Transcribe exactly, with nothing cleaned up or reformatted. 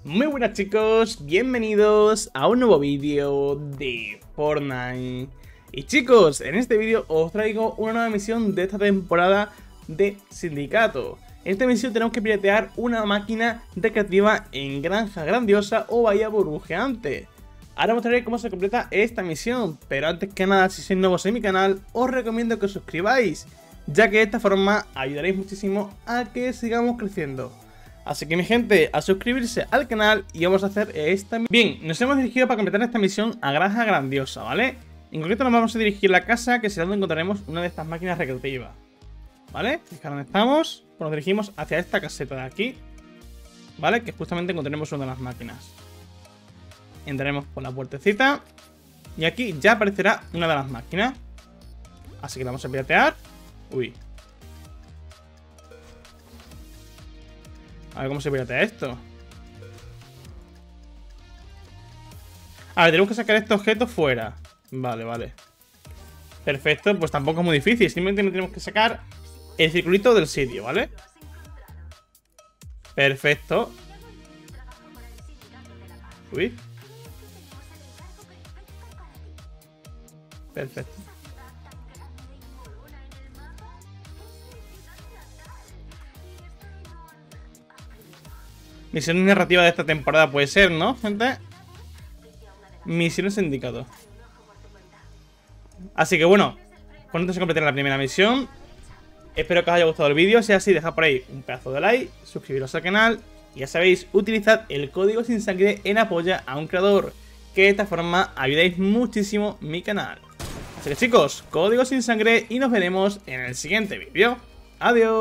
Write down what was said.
Muy buenas chicos, bienvenidos a un nuevo vídeo de Fortnite. Y chicos, en este vídeo os traigo una nueva misión de esta temporada de Sindicato. En esta misión tenemos que piratear una máquina recreativa en Granja Grandiosa o Bahía Burbujeante. Ahora mostraré cómo se completa esta misión, pero antes que nada, si sois nuevos en mi canal, os recomiendo que os suscribáis, ya que de esta forma ayudaréis muchísimo a que sigamos creciendo. Así que mi gente, a suscribirse al canal y vamos a hacer esta misión. Bien, nos hemos dirigido para completar esta misión a Granja Grandiosa, ¿vale? En concreto nos vamos a dirigir a la casa, que será donde encontraremos una de estas máquinas recreativas, ¿vale? Fijaros dónde estamos, pues nos dirigimos hacia esta caseta de aquí, ¿vale? Que justamente encontraremos una de las máquinas. Entraremos por la puertecita y aquí ya aparecerá una de las máquinas. Así que la vamos a piratear. Uy. A ver cómo se piratea esto. A ver, tenemos que sacar este objeto fuera. Vale, vale. Perfecto, pues tampoco es muy difícil. Simplemente tenemos que sacar el circulito del sitio, ¿vale? Perfecto. Uy. Perfecto. Misión narrativa de esta temporada puede ser, ¿no, gente? Misión Sindicato. Así que bueno, con esto se completa la primera misión. Espero que os haya gustado el vídeo. Si es así, dejad por ahí un pedazo de like, suscribiros al canal. Y ya sabéis, utilizad el código sin sangre en apoyo a un creador, que de esta forma ayudáis muchísimo mi canal. Así que chicos, código sin sangre y nos veremos en el siguiente vídeo. Adiós.